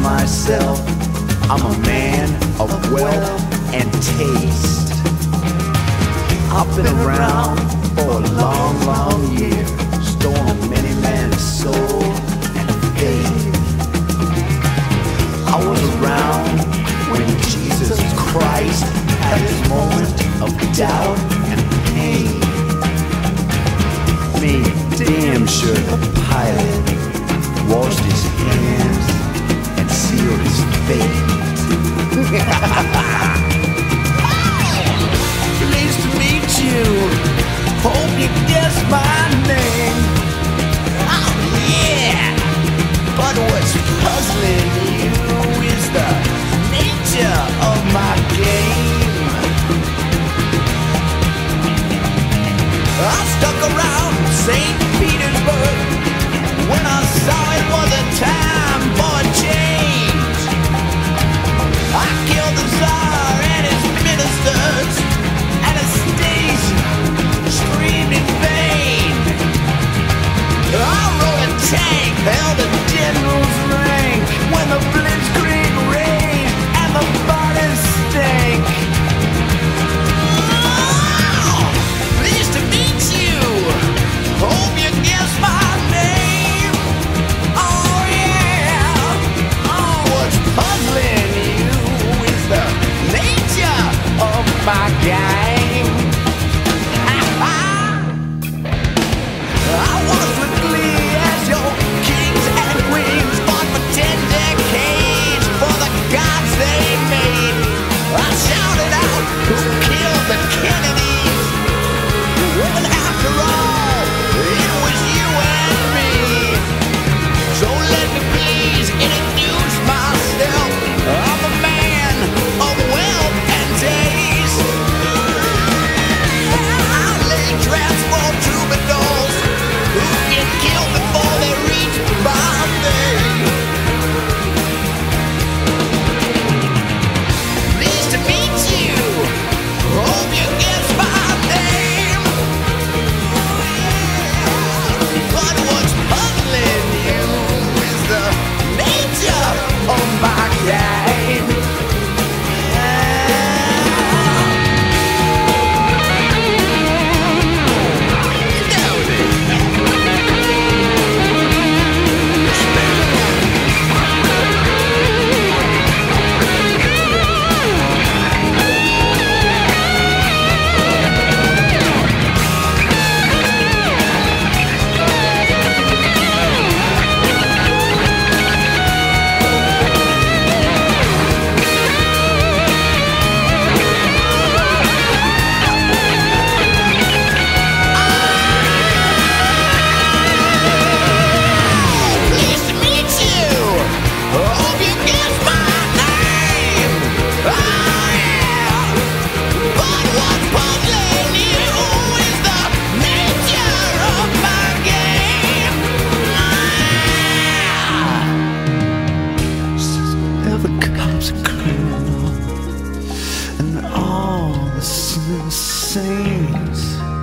myself, I'm a man of wealth and taste. I've been around for a long, long year, stolen many men's soul and faith. I was around when Jesus Christ had his moment of doubt and pain. Made damn sure the pilot washed his hands and sealed his fate. Pleased to meet you. Hope you guess my name. Oh yeah. But what's puzzling you is the nature of my game. I stuck around St. Petersburg when I saw it was a time for a change. I killed the Tsar and his ministers, Anastasia screamed in vain. I rode a tank, held a general's rank when the blitzkrieg rained and the bodies stank. Pleased to meet you. Hope you guess my name. Oh yeah. Oh, what's puzzling you is the nature of my game. I was with glee as your kings and queens fought for 10 decades for the gods they made. I shouted out, who killed the Kennedys? When after all, it was you and me. So let me please introduce myself. I'm a man of wealth and taste. I lay traps for troubadours who get killed before they reach Bombay. Pleased to meet you. Hope you guess my name. But what's puzzling you is the nature of my game. Pleased to meet you. Hope you guess my name. Oh yeah. But what's puzzling you is the nature of my game. Ever comes a criminal, and all the saints